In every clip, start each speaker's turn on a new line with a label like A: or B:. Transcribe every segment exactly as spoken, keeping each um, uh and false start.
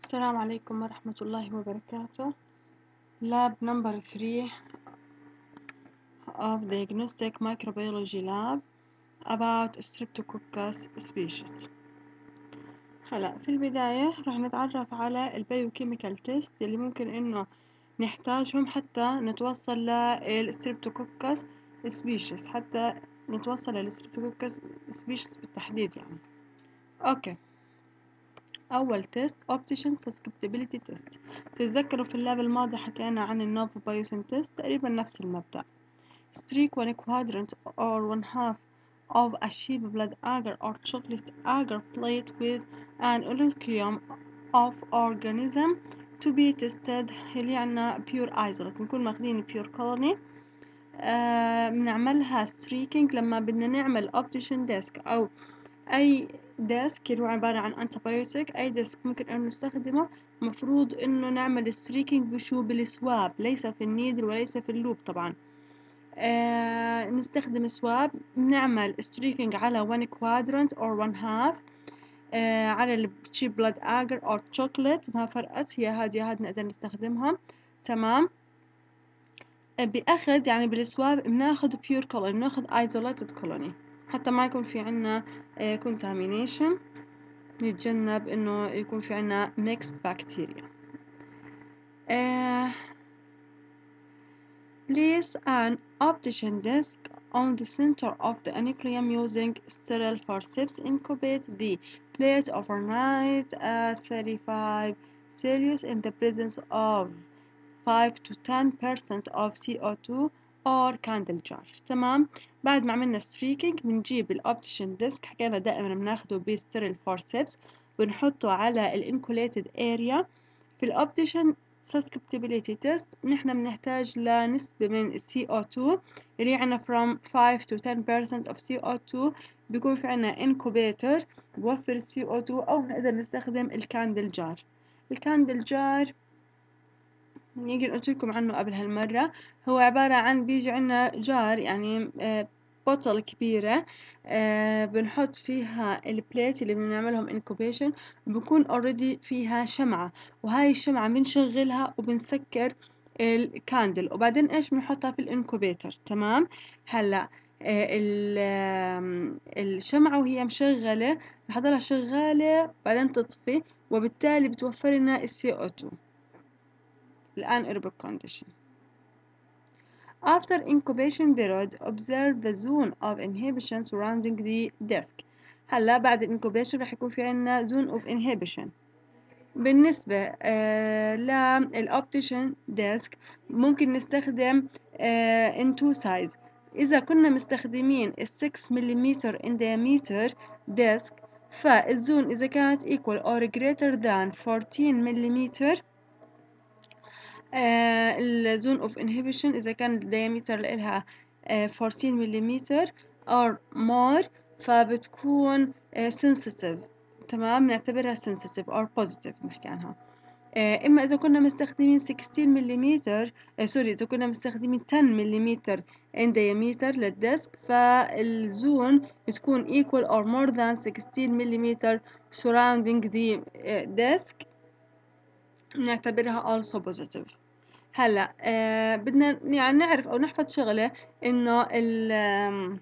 A: السلام عليكم ورحمة الله وبركاته. Lab number three of Diagnostic Microbiology Lab about Streptococcus species. هلا في البداية راح نتعرف على البيوكيميكال تيست اللي ممكن إنه نحتاجهم حتى نتوصل للستريبتوكوكس species، حتى نتوصل للستريبتوكوكس species بالتحديد يعني. أوكي. أول تيست Optician Susceptibility Test. تتذكروا في اللاب الماضي حكينا عن النوفو بايوسين تيست، تقريبا نفس المبدأ. Streak one quadrant or one half of a sheep blood agar or chocolate agar plate with an elucium of organism to be tested. اللي عنا pure isolate، نكون ماخذين pure colony. آه بنعملها streaking لما بدنا نعمل optician desk أو أي ديسك اللي هو عبارة عن أنتيبيوتيك. أي ديسك ممكن أن نستخدمه مفروض إنه نعمل ستريكينج بشو بالسواب، ليس في النيدل وليس في اللوب طبعا. آه نستخدم سواب، نعمل ستريكينج على one quadrant or one half آه على الشيب بلاد اجر أو chocolate، ما فرقت، هي هذه هاد نقدر نستخدمها. تمام. آه بأخذ يعني بالسواب بناخد pure colony، بناخد isolated colony حتى ما يكون في عنا آه contamination، نتجنب إنه يكون في عنا mixed bacteria. uh, place an optician disc on the center of the aneuploidy using sterile forceps. Incubate the plate overnight at thirty-five Celsius in the presence of five to ten percent of C O two or candle jar. تمام. بعد ما عملنا streaking بنجيب الأوبتيشن ديسك، حكينا دائما بناخده بستيريل فورسبس، بنحطه على الانكوليتد اريا. في الأوبتيشن susceptibility test نحن بنحتاج لنسبة من C O two اللي عنا from five to ten percent of C O two. بيكون في عنا incubator بوفر C O two، أو نقدر نستخدم الكاندل جار. الكاندل جار يمكن قلت لكم عنه قبل هالمرة، هو عبارة عن بيجي عنا جار يعني آه بوتل كبيرة، آه بنحط فيها البليت اللي بنعملهم انكوبيشن، بكون اوريدي فيها شمعة، وهاي الشمعة بنشغلها وبنسكر الكاندل، وبعدين ايش بنحطها في الانكوبيتر. تمام. هلا آه الشمعة وهي مشغلة رح تضلها شغالة بعدين تطفي، وبالتالي بتوفر لنا السي او two الanaerobic condition. After incubation period, observe the zone of inhibition surrounding the disk. هلا بعد الانكوبيشن رح يكون في عنا zone of inhibition. بالنسبة آه للأوبتيشن ديسك ممكن نستخدم آه in two size. إذا كنا مستخدمين ال six millimeter in diameter disk، فالزون إذا كانت equal or greater than fourteen millimeter آه الزون اوف انهبيشن إذا كان الديامتر لها آه fourteen millimeter or more، فبتكون آه sensitive. تمام. نعتبرها sensitive or positive نحكي عنها. آه إما إذا كنا مستخدمين sixteen millimeter آه سوري إذا كنا مستخدمين ten millimeter in diameter للديسك، فالزون تكون equal or more than sixteen millimeter surrounding the uh, disk، نعتبرها also positive. هلا آه بدنا يعني نعرف او نحفظ شغله، انه ال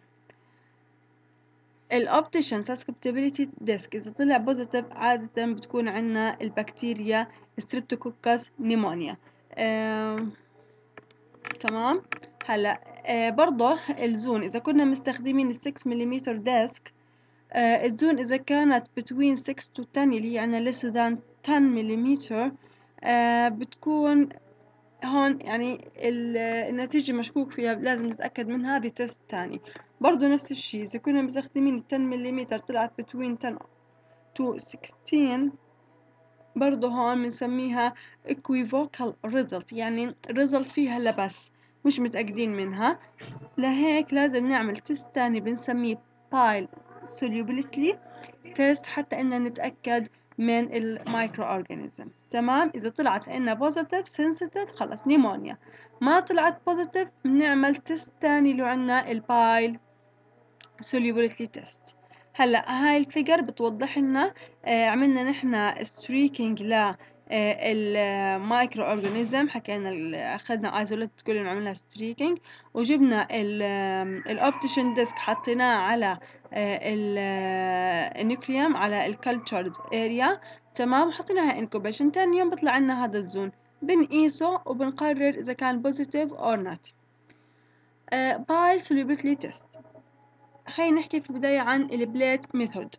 A: الاوبتيشن susceptibility disk اذا طلع بوزيتيف عاده بتكون عندنا البكتيريا ستريبتوكوكس نيمونيا. آه تمام. هلا آه برضه الزون اذا كنا مستخدمين ال six millimeter disk، آه الزون اذا كانت between six to ten اللي هي عنا less than ten millimeter، آه بتكون هون يعني النتيجة مشكوك فيها، لازم نتأكد منها بتست تاني. برضو نفس الشي إذا كنا مستخدمين ten millimeter طلعت between ten to sixteen، برضو هون بنسميها equivocal result، يعني result فيها لبس مش متأكدين منها، لهيك لازم نعمل تست تاني بنسميه bile solubility test حتى إننا نتأكد من المايكرو أورجانيزم. تمام. إذا طلعت عنا بوزيتيف سنسيتيف خلص نيمونيا، ما طلعت بوزيتيف بنعمل تيست تاني اللي عنا البايل solubility test. هلا هاي الفيجر بتوضح لنا آه عملنا نحن ستريكينج ل المايكرو اورجانيزم، حكينا اخذنا ايزوليت كلهم عملنا ستريكينج، وجبنا الاوبتيشن ديسك حطيناه على النيوكليوم على الكالتشرد اريا، تمام، حطيناها انكوبيشن. تاني يوم بيطلع لنا هذا الزون، بنقيسه وبنقرر اذا كان بوزيتيف اور نوت. بايل solubility تيست. خلينا نحكي في البداية عن البليت ميثود.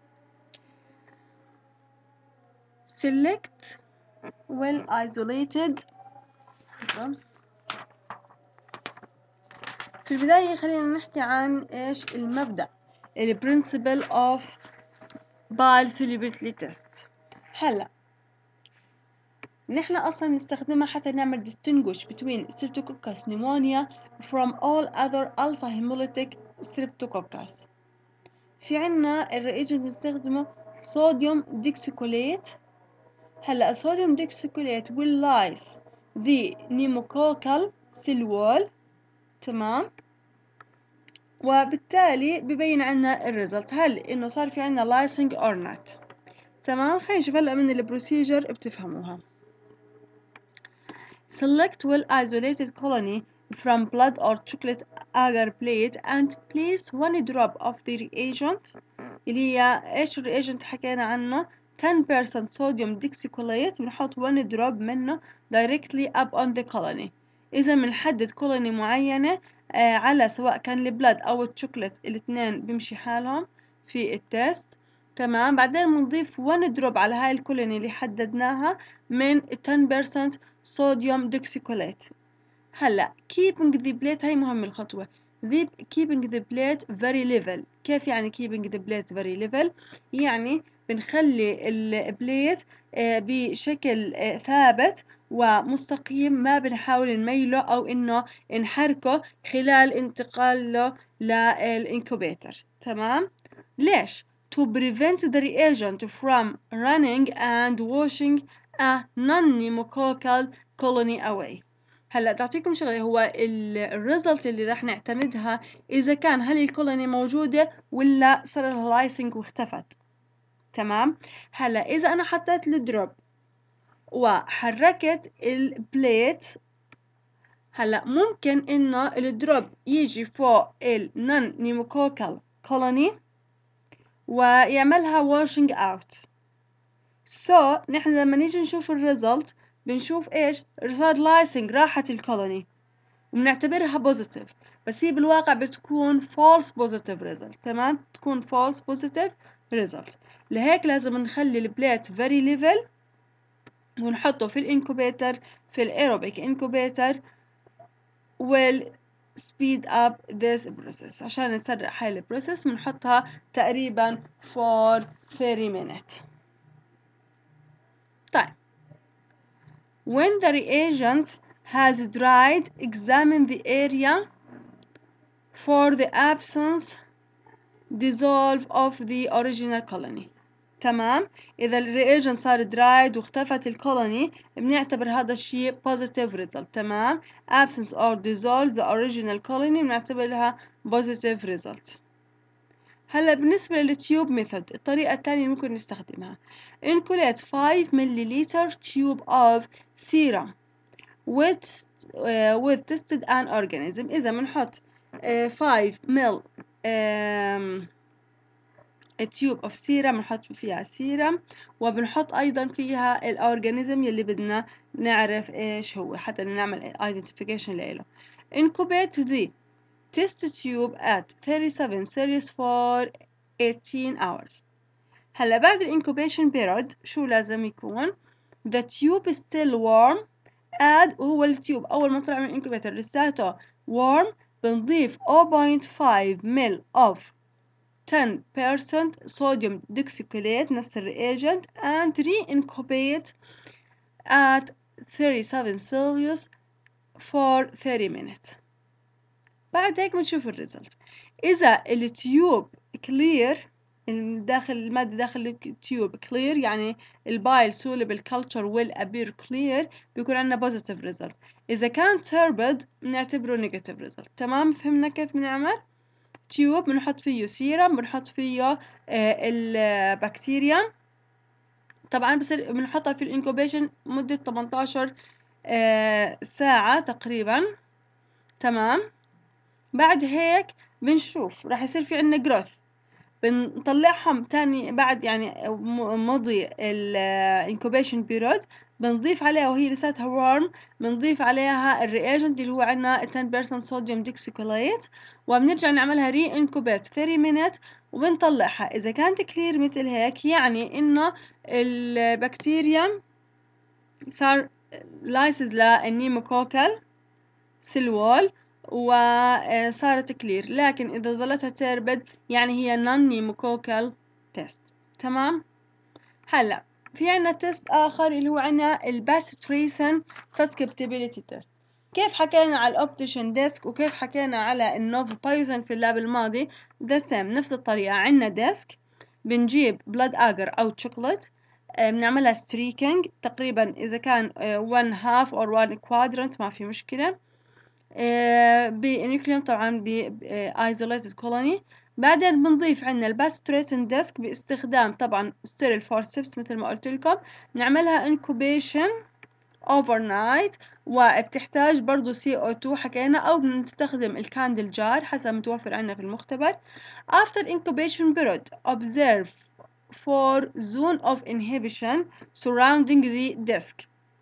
A: select well isolated. في البداية خلينا نحكي عن ايش المبدأ، ال principle of Bile solubility test. هلا نحن اصلا نستخدمها حتى نعمل distinguish between Streptococcus pneumonia from all other alpha hemolytic Streptococcus. في عنا الرياجنت بنستخدمه صوديوم ديكسيكوليت. هلا الصوديوم ديكسيكوليت will lyse the pneumococcal cell wall، تمام، وبالتالي ببين عنا الريزلت هل انه صار في عنا لايسنج اور نوت. تمام، خلينا نشوف هلا من البروسيجر بتفهموها. select well isolated colony from blood or chocolate agar plate and place one drop of the reagent اللي هي ايش الرياجنت حكينا عنه ten percent sodium dixycolate، بنحط one drop منه directly up on the colony. إذا بنحدد colony معينة آه على سواء كان البلاد أو الشوكولات، الاثنين بيمشي حالهم في التست، تمام. بعدين بنضيف one drop على هاي الكولوني اللي حددناها من ten percent sodium dixycolate. هلا keeping the plate، هاي مهم الخطوة، the keeping the plate very level. كيف يعني keeping the plate very level؟ يعني بنخلي البليت بشكل ثابت ومستقيم، ما بنحاول نميله أو إنه نحركه خلال انتقاله للإنكوبيتر، تمام؟ ليش؟ to prevent the reagent from running and washing a non-pneumococcal colony away. هلا تعطيكم شغله، هو الريزلت اللي راح نعتمدها اذا كان هل الكولوني موجوده ولا صار لها لايسنج واختفت، تمام. هلا اذا انا حطيت الدروب وحركت البليت، هلا ممكن انه الدروب يجي فوق النون نيموكوكال كولوني ويعملها واشنج اوت. سو نحن لما نيجي نشوف الريزلت بنشوف ايش صار لايسنج، راحت الكولوني وبنعتبرها بوزيتيف، بس هي بالواقع بتكون false positive result، تمام، تكون false positive result. لهيك لازم نخلي البليت very level ونحطه في الانكوبيتر، في الايروبيك انكوبيتر، وال speed up this process. عشان نسرع هاي البروسيس بنحطها تقريبا for thirty minutes. طيب when the reagent has dried, examine the area for the absence dissolve of the original colony. تمام، إذا الرياجنت صار درايد واختفت الكولوني بنعتبر هذا الشيء positive result، تمام. absence or dissolve the original colony بنعتبرها positive result. هلا بالنسبة للتيوب ميثود، الطريقة الثانية ممكن نستخدمها inculate five milliliter tube of serum with uh, with tested an organism. إذا بنحط uh, five ml um, تيوب اوف سيرم، بنحط فيها سيرم وبنحط ايضا فيها الاورجانيزم يلي بدنا نعرف ايش هو حتى نعمل ايدنتيفيكيشن له. incubate the test tube at thirty-seven Celsius for eighteen hours. هلا بعد الانكوبيشن بيريود شو لازم يكون؟ the tube is still warm add، وهو التيوب اول ما طلع من الانكوبيتر لساته warm بنضيف zero point five ml of ten percent sodium dixycolate نفس الرياجنت and re-incubate at thirty-seven Celsius for thirty minutes. بعد هيك بنشوف الريزلت. إذا التيوب clear، داخل المادة داخل التيوب clear يعني البايل soluble culture will appear clear، بيكون عندنا positive result. إذا كان turbid بنعتبره negative result. تمام، فهمنا كيف بنعمل؟ تيوب بنحط فيه سيرم، بنحط فيه البكتيريا. طبعا بصير بنحطها في الانكوبيشن مدة تمنتاشر ساعة تقريبا. تمام. بعد هيك بنشوف راح يصير في عندنا جروث، بنطلعهم تاني بعد يعني مضي الانكوبيشن بيريود، بنضيف عليها وهي لساتها وارم، بنضيف عليها الرياجنت اللي هو عندنا عشرة بالمية صوديوم ديكسيكوليت، وبنرجع نعملها ري انكوبيت ثلاثين مينت وبنطلعها. اذا كانت كلير مثل هيك يعني انه البكتيريا صار لايسز للنيموكوكال سيلوال وصارت كلير، لكن إذا ظلتها تربد يعني هي نون نيموكوكال تيست. تمام. هلا في عنا تيست آخر اللي هو عنا الباستريسن سسكبتابيليتي تيست. كيف حكينا على الأوبتيشن ديسك وكيف حكينا على النوفو بايزن في اللاب الماضي، ذا سيم نفس الطريقة. عنا ديسك بنجيب بلاد آجر أو شوكولات، بنعملها ستريكينج تقريبا إذا كان one half or one quadrant ما في مشكلة، بنيوكليوم طبعا ب isolated colony. بعدين بنضيف عندنا الباستريسن ديسك باستخدام طبعا ستيريل فورسبس مثل ما قلت لكم، نعملها انكوبيشن overnight، وبتحتاج برضو سي او تو حكينا، او بنستخدم الكاندل جار حسب متوفر عندنا في المختبر. after incubation period observe for zone of inhibition surrounding the disk.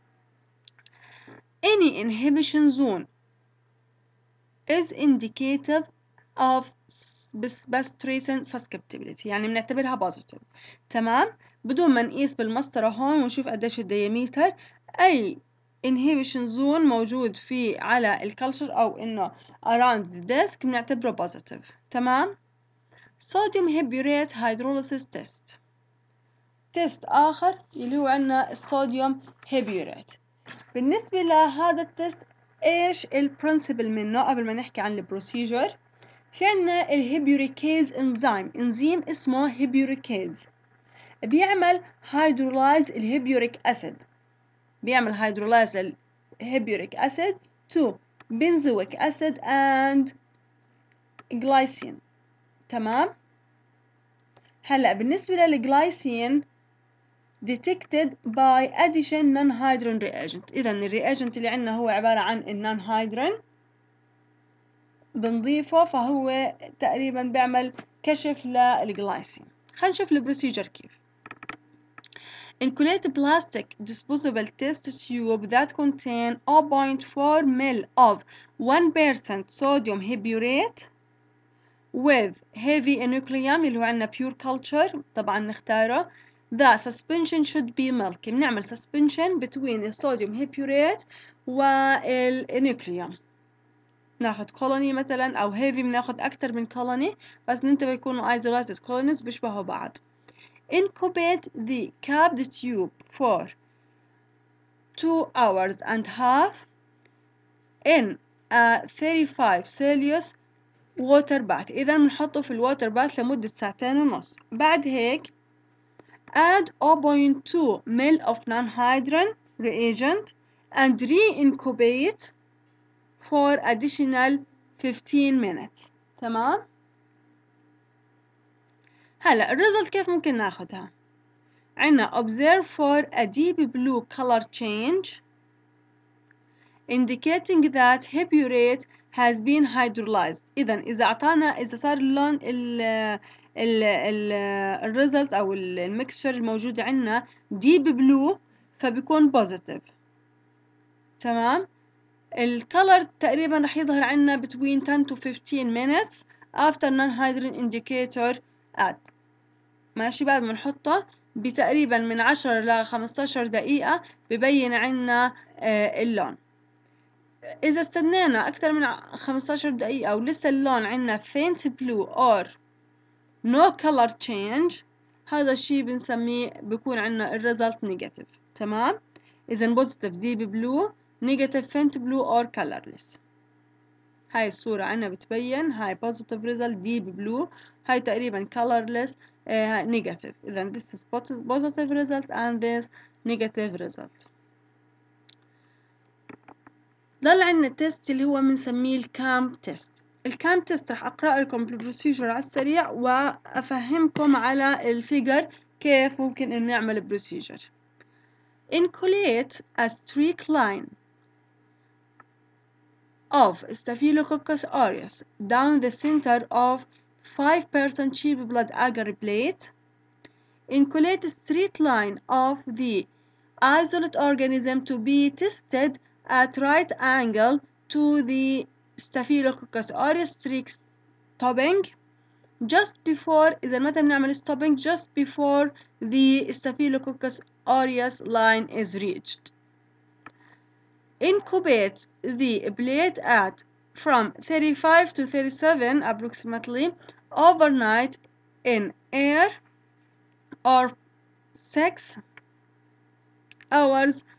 A: Any inhibition zone is indicative of باستريسن susceptibility، يعني بنعتبرها positive. تمام. بدون ما نقيس بالمسطرة هون ونشوف قديش الدياميتر، أي inhibition zone موجود في على الكلشر أو إنه around the disk بنعتبره positive. تمام. sodium hiburate hydrolysis test. تيست آخر اللي هو عنا الصوديوم هيبيوريت. بالنسبة لهذا التيست ايش البرنسبل منه قبل ما نحكي عن البروسيجر؟ في عنا الهيبيوريكيز انزيم، انزيم اسمه هيبيوريكيز، بيعمل هيدرولايز الهيبيوريك اسيد، بيعمل هيدرولايز الهيبيوريك اسيد to benzoic acid and glycine. تمام. هلا بالنسبة للجلايسين detected by addition non-hydrogen reagent. إذا الرياجنت اللي عندنا هو عبارة عن النون هيدروجين بنضيفه، فهو تقريبا بيعمل كشف للجلايسين. خلينا نشوف البروسيجر كيف. Inculate plastic disposable test tube that contain zero point four milliliters of one percent sodium hiburate with heavy enucleum اللي هو عندنا pure culture طبعا نختاره. The suspension should be milky. بنعمل suspension between الصوديوم هيبيوريت والنيوكليوم. ناخد colony مثلا أو heavy بناخد أكتر من colony، بس ننتبه يكونوا isolated colonies بيشبهوا بعض. Incubate the capped tube for two hours and half in a thirty-five Celsius water bath. إذا بنحطه في الووتر باث لمدة ساعتين ونص. بعد هيك add zero point two milliliters of non-hydrogen reagent and re-incubate for additional fifteen minutes. تمام. هلا الريزلت كيف ممكن ناخدها؟ عنا observe for a deep blue color change indicating that hiburate has been hydrolyzed. إذا إذا أعطانا إذا صار اللون ال ال ال الريزلت أو الميكسشر الموجود عنا deep blue فبيكون positive. تمام. الكولر تقريبا رح يظهر عنا between ten to fifteen minutes after non-hydrogen indicator at. ماشي. بعد ما نحطه بتقريبا من عشرة ل خمستاشر دقيقة ببين عنا آه اللون. إذا استنينا أكثر من خمستاشر دقيقة ولسه اللون عنا faint blue or no color change، هذا الشيء بنسميه بيكون عنا الريزلت نيجاتيف. تمام. إذا positive deep blue، negative faint blue or colorless. هاي الصورة عنا بتبين هاي positive result deep blue، هاي تقريبا colorless uh, negative. إذا this is positive result and this negative result. ضل عنا تيست اللي هو بنسميه الكام تيست. الكام تيست راح أقرأ لكم البروسيجر على السريع وأفهمكم على الفيجر كيف ممكن إن نعمل بروسيجر. Inculate a streak line of Staphylococcus aureus down the center of five percent cheap blood agar plate. Inculate a straight line of the isolate organism to be tested at right angle to the Staphylococcus aureus streak stopping just before إذا متى بنعمل stopping just before the Staphylococcus aureus line is reached. Incubate the plate at from thirty-five to thirty-seven approximately overnight in air or six hours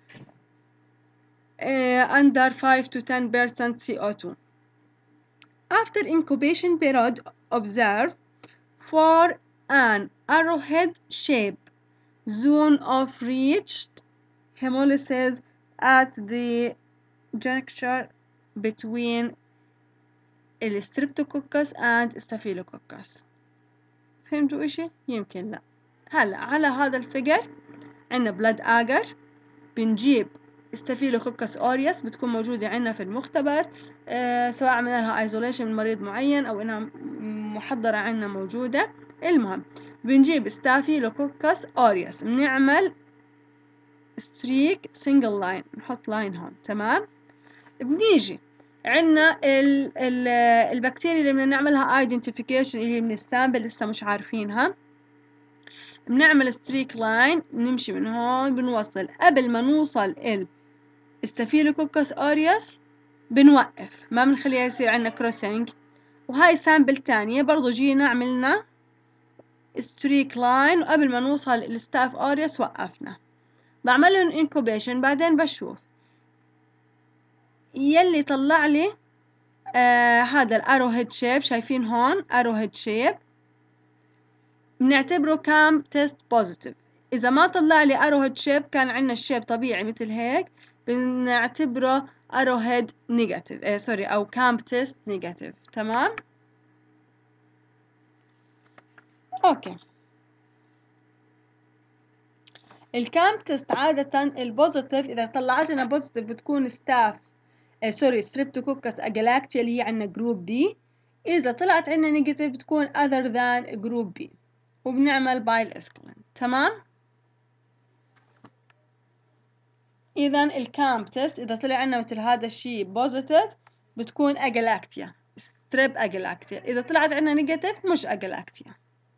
A: uh, under five to ten percent C O two. After incubation period, observe for an arrowhead shape zone of reached hemolysis at the juncture between Streptococcus and Staphylococcus. فهمتوا إشي؟ يمكن لا. هلا على هذا الفيجر عنا بلاد آجر، بنجيب ستافيلوكوكس أوريوس بتكون موجودة عنا في المختبر، أه سواء عملنا لها ايزوليشن من مريض معين أو إنها محضرة عنا موجودة. المهم بنجيب ستافيلوكوكس أوريوس بنعمل ستريك سنجل لاين، نحط لاين هون. تمام. بنيجي عنا ال ال البكتيريا اللي بدنا نعملها ايدنتيفيكيشن اللي هي من السامبل لسه مش عارفينها، بنعمل ستريك لاين، نمشي من هون بنوصل. قبل ما نوصل ال ستافيلوكوكس أوريوس بنوقف، ما بنخليها يصير عنا كروسينج. وهاي سامبل تانية برضو جينا عملنا ستريك لاين، وقبل ما نوصل الستاف أوريوس وقفنا. بعملهم انكوبيشن، بعدين بشوف يلي طلع لي آه هذا الارو هيد شيب، شايفين هون ارو هيد شيب، بنعتبره كام تيست بوزيتيف. اذا ما طلع لي ارو هيد شيب، كان عندنا الشيب طبيعي مثل هيك، بنعتبره ارو هيد نيجاتيف، آه سوري، او كام تيست نيجاتيف. تمام. اوكي. الكام تيست عادة البوزيتيف اذا طلعت لنا بوزيتيف بتكون ستاف آه سوري ستريبتوكوكس اجلاكتيا اللي هي عندنا جروب بي. اذا طلعت عندنا نيجاتيف بتكون other than جروب بي، وبنعمل بايل اسكولين. تمام. اذا الكامب تيست اذا طلع عندنا مثل هذا الشيء بوزيتيف بتكون اجلاكتيا، ستريب اجلاكتيا. اذا طلعت عندنا نيجاتيف مش اجلاكتيا.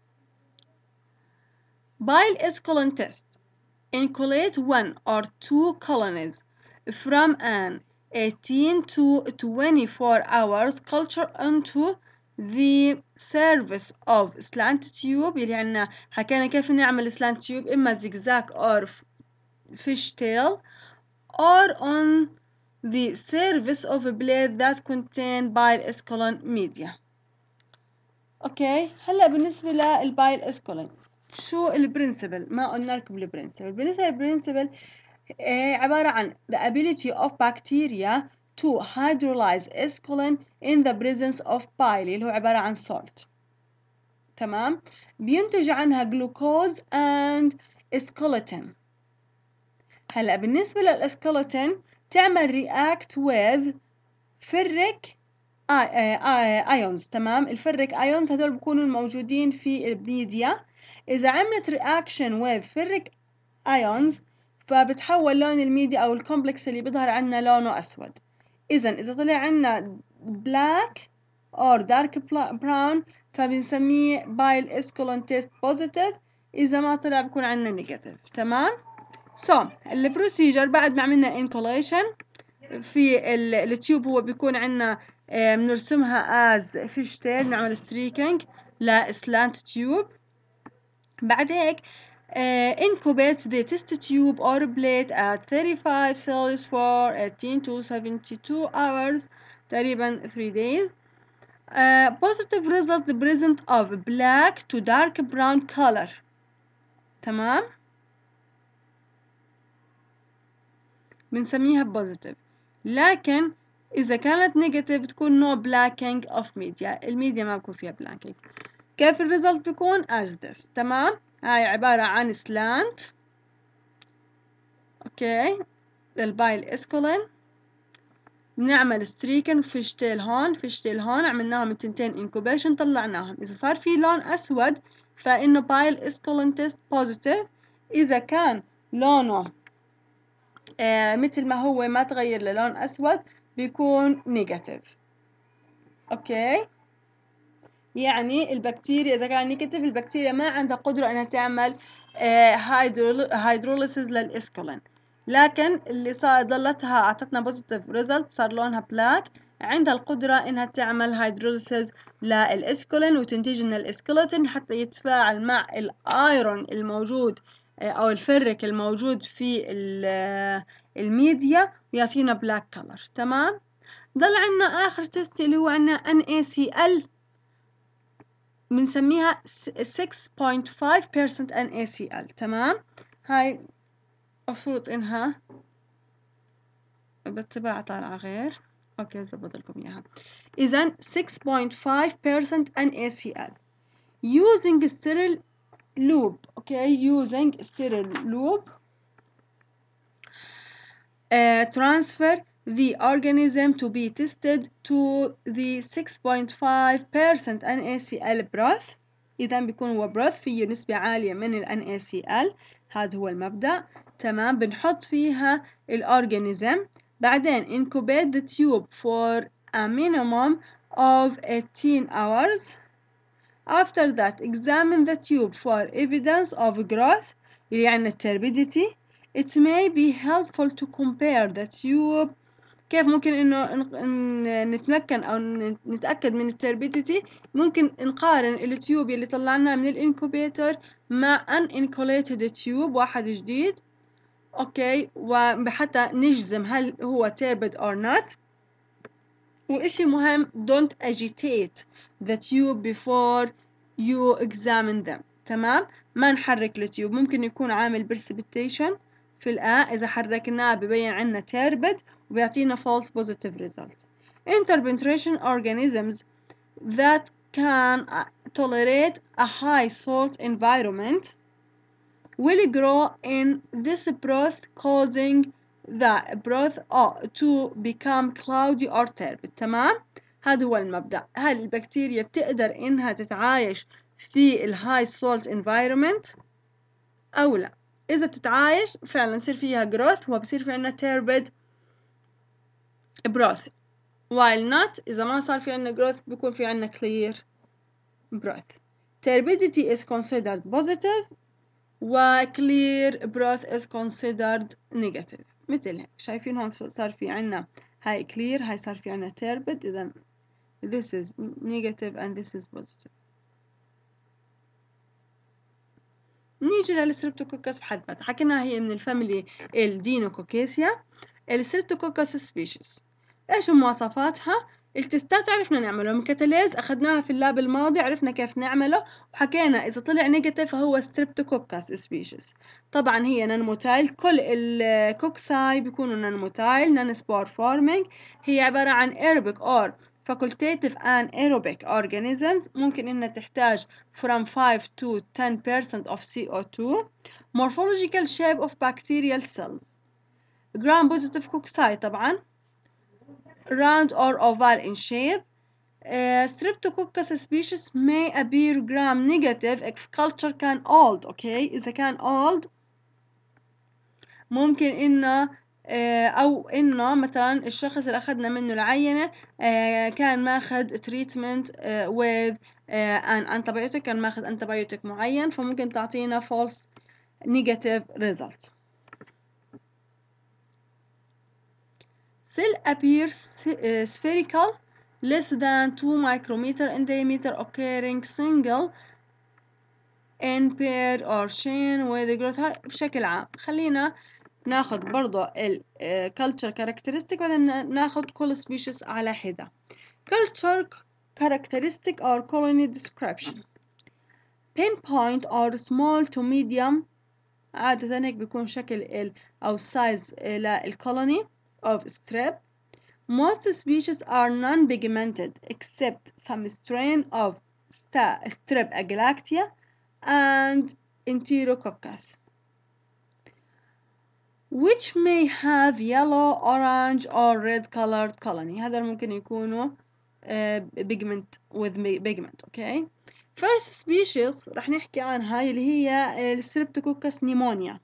A: بايل اسكولين تيست inculate one or two colonies from an eighteen to twenty-four hours culture into the surface of slant tube. اللي عنا حكينا كيف نعمل slant tube، إما zigzag or fishtail or on the surface of a blade that contain bile esculent media. اوكي. هلا بالنسبة للبايل اسكولين شو البرنسبل؟ ما قلنا لكم البرنسبل. بالنسبة للبرنسبل عبارة عن the ability of bacteria to hydrolyze esculin in the presence of bile اللي هو عبارة عن salt. تمام. بينتج عنها glucose and skeleton. هلا بالنسبة للسكeleton تعمل react with ferric ions. تمام. الفريك ions هدول بيكونوا الموجودين في الميديا. إذا عملت reaction with ferric ions فبتحول لون الميديا أو الكومبلكس اللي بيظهر عنا لونه أسود. إذا إذا طلع عنا black or dark brown فبنسميه bile esculin test positive. إذا ما طلع بكون عنا negative. تمام. so البروسيجر بعد ما عملنا inculation في التيوب هو بيكون عنا بنرسمها as fish tail، نعمل streaking لسلانت تيوب. بعد هيك uh, incubate the test tube or plate at thirty-five Celsius for eighteen to seventy-two hours تقريبا three days. uh, positive result present of black to dark brown color. تمام. بنسميها positive. لكن إذا كانت نيجاتيف بتكون no blacking of media، الميديا ما بكون فيها blacking. كيف الريزلت بيكون as this. تمام، هاي عبارة عن سلانت اوكي للبايل اسكولين، بنعمل ستريكن فيشتيل هون فيشتيل هون، عملناهم التنتين انكوبيشن طلعناهم. إذا صار في لون أسود فإنه بايل اسكولين تيست بوزيتيف. إذا كان لونه آه مثل ما هو ما تغير للون أسود بيكون نيجاتيف. أوكي، يعني البكتيريا إذا كان نيجاتيف البكتيريا ما عندها قدرة إنها تعمل آه هيدروليسيس للإسكولين، لكن اللي صار ضلتها أعطتنا بوزيتيف ريزلت صار لونها بلاك، عندها القدرة إنها تعمل هيدروليسيس للإسكولين وتنتج لنا الإسكيلتون حتى يتفاعل مع الآيرون الموجود آه أو الفرك الموجود في الميديا ويعطينا بلاك كلر. تمام، ضل عنا آخر تيست اللي هو عنا إن إيه سي إل، بنسميها six point five percent إن إيه سي إل. تمام، هاي مفروض إنها بالطباعة طالعة غير. أوكي زبط لكم إياها. إذن six point five percent إن إيه سي إل using sterile loop. أوكي using sterile loop uh, transfer the organism to be tested to the six point five percent إن إيه سي إل broth. إذا بيكون هو broth فيه نسبة عالية من ال إن إيه سي إل، هذا هو المبدأ. تمام، بنحط فيها الأورجانيزم، بعدين incubate the tube for a minimum of eighteen hours. After that examine the tube for evidence of growth، يعني turbidity. It may be helpful to compare the tube. كيف ممكن إنه نتمكن أو نتأكد من التربيديتي؟ ممكن نقارن التيوب اللي طلعناه من الانكوبيتر مع uninculated تيوب واحد جديد. أوكي، وحتى نجزم هل هو turbid or not. وإشي مهم don't agitate the tube before you examine them. تمام، ما نحرك التيوب، ممكن يكون عامل precipitation في الآ، إذا حركناه ببين عنا turbid وبيعطينا false positive result. Interpenetration organisms that can tolerate a high salt environment will grow in this broth, causing the broth to become cloudy or turbid. تمام، هذا هو المبدأ. هل البكتيريا بتقدر إنها تتعايش في الهاي سولت environment أو لا؟ إذا تتعايش فعلا يصير فيها growth وبصير في عنا turbid broth، while not إذا ما صار في عنا growth بيكون في عنا clear broth. Turbidity is considered positive و clear broth is considered negative. مثل هيك شايفين هون صار في عنا هاي clear، هاي صار في عنا turbid، إذا this is negative and this is positive. نيجي للستريبتوكوكس بحد ذاتها، حكينا هي من الفاميلي الدينوكوكيسيا. الستريبتوكوكس سبيشيز ايش مواصفاتها؟ التستات عرفنا نعمله، الكتاليز اخذناها في اللاب الماضي عرفنا كيف نعمله وحكينا اذا طلع نيجاتيف فهو ستريبتوكوكس سبيشيز. طبعا هي نانموتايل، كل الكوكساي بيكونوا نانموتايل نان سبور فورمينج. هي عبارة عن aerobic or facultative anaerobic organisms، ممكن انها تحتاج from five to ten percent of C O two. morphological shape of bacterial cells gram positive cocci طبعا round or oval in shape. uh, Streptococcus species may appear gram negative if culture can old. اوكي، اذا كان old ممكن انه او انه مثلا الشخص اللي اخذنا منه العينه كان ماخذ treatment with an antibiotic، كان ماخذ antibiotic معين، فممكن تعطينا false negative result. Cell appears spherical less than two micrometer in diameter occurring single in pair or chain with growth. بشكل عام خلينا ناخد برضو ال uh, culture characteristic وبعدين ناخد كل species على حدة. culture characteristic or colony description pinpoint or small to medium، عادة هيك بيكون شكل ال أو size للcolony of strep. Most species are non-pigmented except some strain of Strep agalactia and Enterococcus, which may have yellow, orange or red colored colony. هذا ممكن يكونوا uh, pigment with pigment. okay. First species رح نحكي عنها اللي هي الستريبتوكوكس نيمونيا.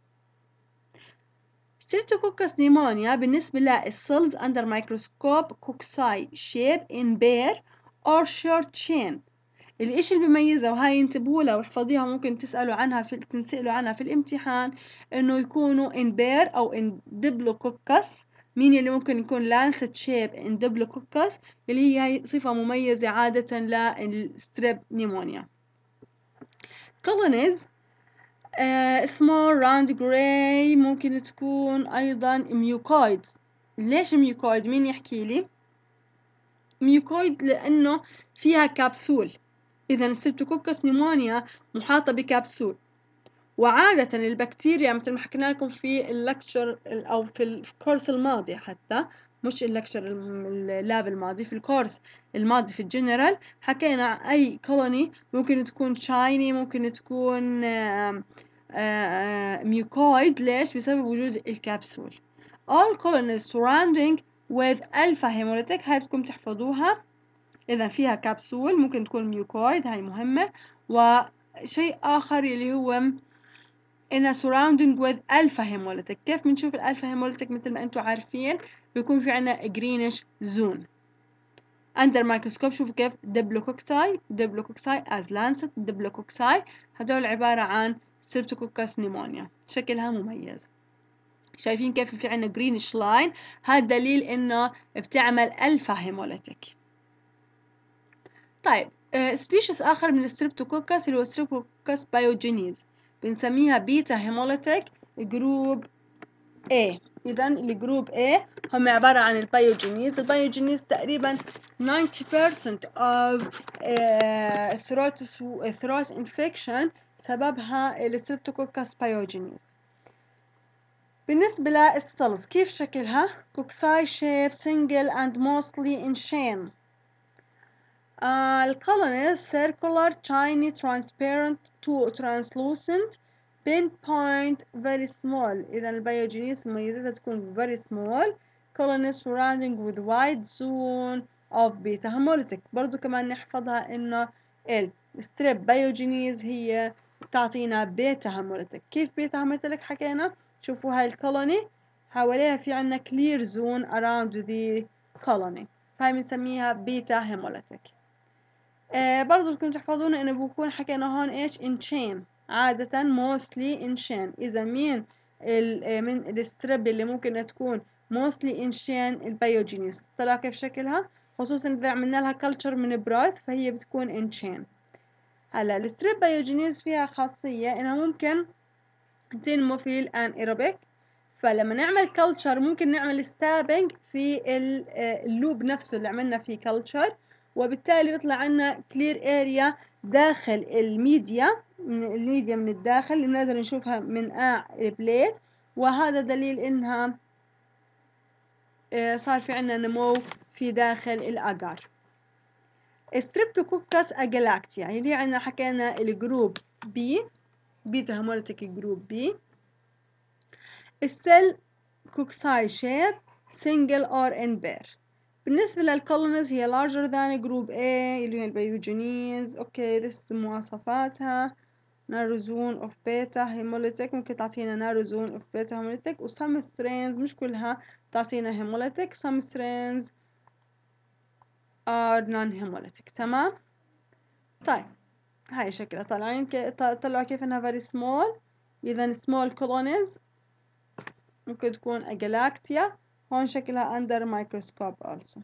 A: ستريبتوكوكس نيمونيا بالنسبة للسيلز under microscope cocci shape in pair or short chain. الإشي اللي بيميزها وهاي انتبهوا لها واحفظيها، ممكن تسألوا عنها في تنسألوا عنها في الامتحان، إنه يكونوا in pair أو in diplococcus. مين اللي ممكن يكون lancet shape in diplococcus اللي هي صفة مميزة عادة للستريب نيمونيا. colonies Uh, small round gray ممكن تكون أيضا ميوكويد. ليش ميوكويد؟ مين يحكي لي؟ ميوكويد لأنه فيها كبسول. إذا الستريبتوكوكس نيمونيا محاطة بكبسول، وعادة البكتيريا مثل ما حكينا لكم في اللكتشر أو في الكورس الماضي، حتى مش اللكتشر اللاب الماضي، في الكورس الماضي في الجنرال حكينا أي كولوني ممكن تكون شايني، ممكن تكون آآ آآ ميوكويد. ليش؟ بسبب وجود الكبسول. all colonies surrounding with alpha hemolytic، هاي بدكم تحفظوها. إذا فيها كبسول ممكن تكون ميوكويد، هاي مهمة. وشيء آخر اللي هو إنها surrounding with alpha hemolytic. كيف بنشوف الألفا hemolytic؟ مثل ما أنتم عارفين بيكون في عنا greenish zone under microscope. شوفوا كيف diplococci diplococci as lancet diplococci، هدول عبارة عن streptococcus pneumonia، شكلها مميز. شايفين كيف في عنا greenish line؟ هذا دليل إنه بتعمل alpha hemolytic. طيب سبيشيس آخر من الستريبتوكوكس اللي هو ستريبتوكوكس بايوجينيز، بنسميها بيتا هيموليتيك جروب A. إذا الجروب A هم عبارة عن البايوجينيز. البايوجينيز تقريبا ninety percent of uh, throat throat infection سببها الستريبتوكوكس بايوجينيز. بالنسبة للسيلز كيف شكلها؟ كوكساي shape single and mostly in chain. Uh, الcolonies circular, shiny, transparent to translucent, pinpoint, very small. إذا البيوجينيس مميزاتها تكون very small. colonies surrounding with wide zone of beta hemolytic. برضو كمان نحفظها إنه الستريب بايوجينيز هي تعطينا بيتا hemolytic. كيف بيتا hemolytic حكينا؟ شوفوا هاي الكولوني حواليها في عنا clear zone around the colony، هاي بنسميها بيتا hemolytic. آه برضو بدكم تحفظون انه بكون حكينا هون ايش in chain، عادة mostly in chain. اذا مين من الستريب اللي ممكن تكون mostly in chain؟ البيوجينيز. طلع كيف شكلها؟ خصوصا اذا عملنا لها culture من براث فهي بتكون in chain. هلا الستريب بايوجينيز فيها خاصية انها ممكن تنمو في الانيروبيك، فلما نعمل culture ممكن نعمل ستابنج في اللوب نفسه اللي عملنا فيه culture، وبالتالي يطلع عنا clear area داخل الميديا، من الميديا من الداخل اللي بنقدر نشوفها من قاع البليت، وهذا دليل انها صار في عنا نمو في داخل الأجار. ستريبتوكوكس أجلاكتيا اللي عنا حكينا الجروب بي، بيتا هيموليتيك جروب بي. السيل كوكساي شيب single or in pair. بالنسبة للكولونيز هي larger than group A اللي هي البيوجينيز. اوكي لسه مواصفاتها narrow zone of beta hemolytic، ممكن تعطينا narrow zone of beta hemolytic، و some strains مش كلها تعطينا hemolytic، some strains are non-hemolytic. تمام. طيب هاي شكلها طالعين طلعوا كيف انها very small. اذا small colonies ممكن تكون أجلاكتيا، هون شكلها under microscope also.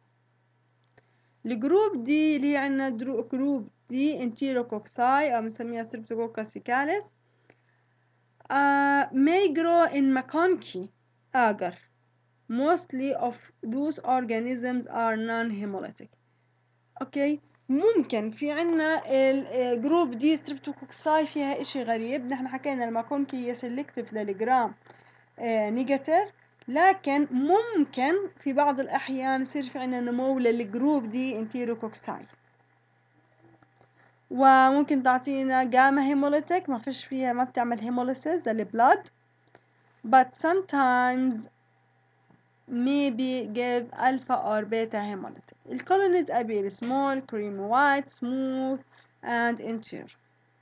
A: الجروب دي اللي هي عنا جروب دي انتيروكوكساي أو بنسميها ستريبتوكوكس فيكاليس. uh, may grow in McConkie agar. Mostly of those organisms are non-hemolytic. اوكي ممكن في عنا الجروب دي ستريبتوكوكساي فيها اشي غريب. نحن حكينا الماكونكي هي سيلكتيف للجرام نيجاتيف، لكن ممكن في بعض الأحيان يصير في عنا نمو للجروب دي انتيروكوكساي، وممكن تعطينا جاما هيموليتيك ما فيش فيها، ما بتعمل هيموليسيس للبلاد but sometimes maybe give alpha or beta hemolytic. الcolonies appear small, creamy white, smooth and interior.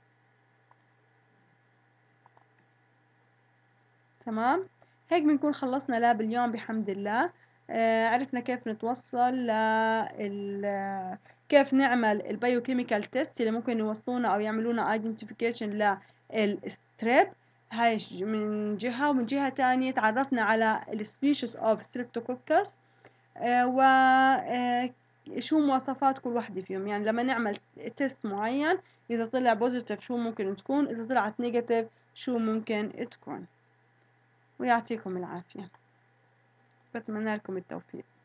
A: تمام، هيك بنكون خلصنا لاب اليوم بحمد الله. آه عرفنا كيف نتوصل لل كيف نعمل البيوكيميكال تيست اللي ممكن يوصلونا او يعملونا ايدنتيفيكيشن للستريب، هاي من جهة، ومن جهة تانية تعرفنا على السبيشيز اوف ستريبتوكوكس و آه شو مواصفات كل واحدة فيهم. يعني لما نعمل تيست معين إذا طلع بوزيتيف شو ممكن تكون، إذا طلعت نيجاتيف شو ممكن تكون. ويعطيكم العافية، بتمنى لكم التوفيق.